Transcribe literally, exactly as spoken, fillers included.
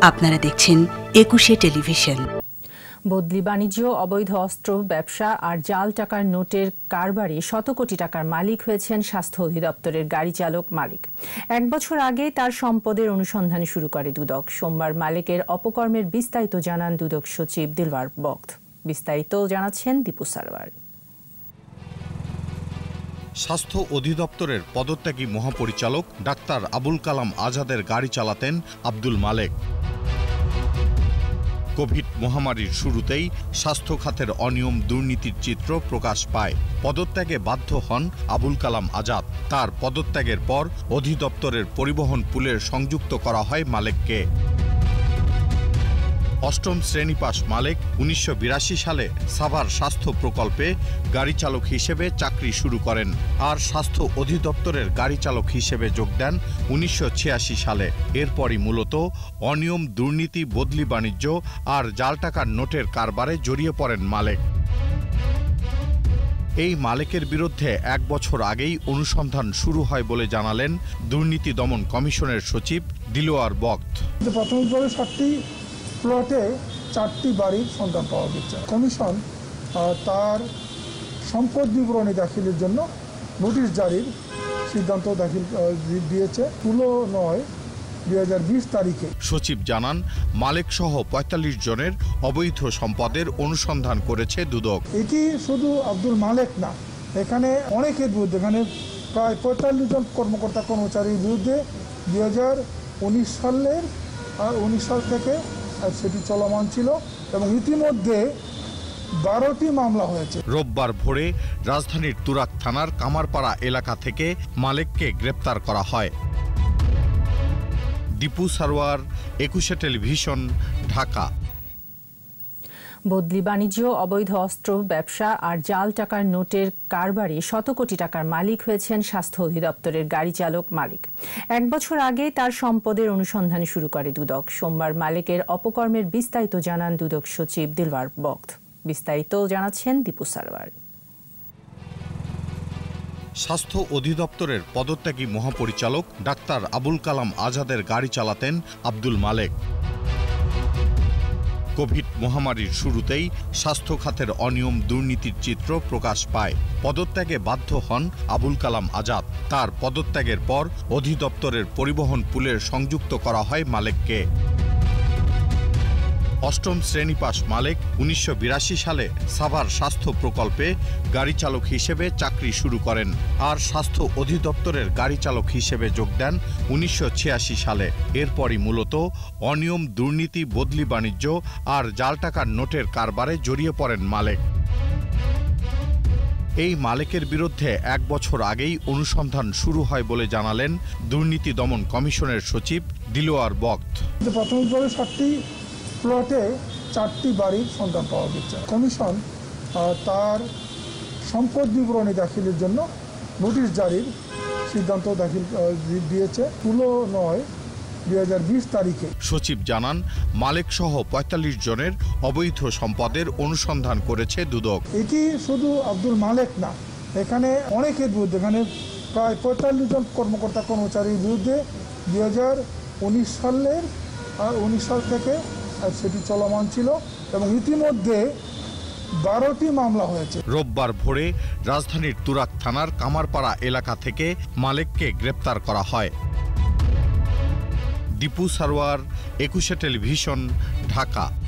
আপনারা দেখছেন একুশে টেলিভিশন। বদলি বাণিজ্য, অবৈধ অস্ত্র ব্যবসা আর জাল টাকার নোটের কারবারে শত কোটি টাকার মালিক হয়েছেন স্বাস্থ্য অধিদপ্তরের গাড়ি চালক মালিক। এক বছর আগে তার সম্পদের অনুসন্ধান শুরু করে দুদক। সোমবার মালিকের অপকর্মের বিস্তারিত জানান দুদক সচিব দিলওয়ার বখত। বিস্তারিত জানাচ্ছেন দীপু সারওয়ার। স্বাস্থ্য অধিদপ্তরের পদত্যাগী মহাপরিচালক ডাক্তার আবুল কালাম আজাদের গাড়ি চালাতেন আব্দুল মালেক। কোভিড মহামারীর শুরুতেই স্বাস্থ্য খাতের অনিয়ম দুর্নীতির চিত্র প্রকাশ পায়। পদত্যাগে বাধ্য হন আবুল কালাম আজাদ। তার পদত্যাগের পর অধিদপ্তরের পরিবহন পুলের সংযুক্ত করা হয় মালেককে। অষ্টম শ্রেণী পাস মালেক উনিশশো বিরাশি সালে সাভার স্বাস্থ্য প্রকল্পে গাড়ি চালক হিসেবে চাকরি শুরু করেন আর স্বাস্থ্য অধিদপ্তরের গাড়ি চালক হিসেবে যোগ দেন উনিশশো ছিয়াশি সালে। এরপরই মূলত অনিয়ম, দুর্নীতি, বদলি বাণিজ্য আর জাল টাকার নোটের কারবারে জড়িয়ে পড়েন মালেক। এই মালেকের বিরুদ্ধে এক বছর আগেই অনুসন্ধান শুরু হয় বলে জানালেন দুর্নীতি দমন কমিশনের সচিব দিলওয়ার বখত। প্রাথমিকভাবে সাতটি প্লটে চারটি বাড়ির সন্ধান পাওয়া গেছে। কমিশন তার সম্পদ বিবরণী দাখিলের জন্য নোটিশ জারির সিদ্ধান্ত দাখিল দিয়েছে ষোলো নয় দুই হাজার বিশ তারিখে। সচিব জানান, মালেক সহ পঁয়তাল্লিশ জনের অবৈধ সম্পদের অনুসন্ধান করেছে দুদক। এটি শুধু আব্দুল মালেক না, এখানে অনেকের বিরুদ্ধে, এখানে প্রায় পঁয়তাল্লিশ জন কর্মকর্তা কর্মচারীর বিরুদ্ধে দুই হাজার উনিশ সালের উনিশ সাল থেকে সেটি চলমান ছিল এবং ইতিমধ্যে বারোটি মামলা হয়েছে। রোববার ভোরে রাজধানীর তুরাগ থানার কামারপাড়া এলাকা থেকে মালেককে গ্রেপ্তার করা হয়। দীপু সারওয়ার, একুশে টেলিভিশন, ঢাকা। বদলি বাণিজ্য, অবৈধ অস্ত্র ব্যবসা আর জাল টাকার নোটের কারবারে শত কোটি টাকার মালিক হয়েছেন স্বাস্থ্য অধিদপ্তরের গাড়ি চালক মালিক। এক বছর আগে তার সম্পদের অনুসন্ধান শুরু করে দুদক। সোমবার মালিকের অপকর্মের বিস্তারিত জানান দুদক সচিব দিলওয়ার বখত। বিস্তারিত জানাচ্ছেন দীপু সারওয়ার। স্বাস্থ্য অধিদপ্তরের পদত্যাগী মহাপরিচালক ডাক্তার আবুল কালাম আজাদের গাড়ি চালাতেন আব্দুল মালেক। কোভিড মহামারীর শুরুতেই স্বাস্থ্য খাতের অনিয়ম দুর্নীতির চিত্র প্রকাশ পায়। পদত্যাগে বাধ্য হন আবুল কালাম আজাদ। তার পদত্যাগের পর অধিদপ্তরের পরিবহন পুলের সংযুক্ত করা হয় মালেককে। অষ্টম শ্রেণী পাস মালেক উনিশশো বিরাশি সালে সাভার স্বাস্থ্য প্রকল্পে গাড়ি চালক হিসেবে চাকরি শুরু করেন আর স্বাস্থ্য অধিদপ্তরের গাড়ি চালক হিসেবে যোগ দেন উনিশশো ছিয়াশি সালে। এরপরই মূলত অনিয়ম, দুর্নীতি, বদলি বাণিজ্য আর জাল টাকার নোটের কারবারে জড়িয়ে পড়েন মালেক। এই মালেকের বিরুদ্ধে এক বছর আগেই অনুসন্ধান শুরু হয় বলে জানালেন দুর্নীতি দমন কমিশনের সচিব দিলওয়ার বখত। প্রাথমিকভাবে সাতটি প্লটে চারটি বাড়ির সন্ধান পাওয়া গেছে। কমিশন তার সম্পদ বিবরণী দাখিলের জন্য নোটিশ জারির সিদ্ধান্ত দাখিল দিয়েছে ষোলো নয় দুই হাজার বিশ তারিখে। সচিব জানান, মালেক সহ পঁয়তাল্লিশ জনের অবৈধ সম্পদের অনুসন্ধান করেছে দুদক। এটি শুধু আব্দুল মালেক না, এখানে অনেকের বিরুদ্ধে, এখানে প্রায় পঁয়তাল্লিশ জন কর্মকর্তা কর্মচারীর বিরুদ্ধে দুই হাজার উনিশ সালের উনিশ সাল থেকে সেটি চলমান ছিল এবং ইতিমধ্যে বারোটি মামলা হয়েছে। রোববার ভোরে রাজধানীর তুরাগ থানার কামারপাড়া এলাকা থেকে মালেককে গ্রেপ্তার করা হয়। দীপু সারওয়ার, একুশে টেলিভিশন, ঢাকা।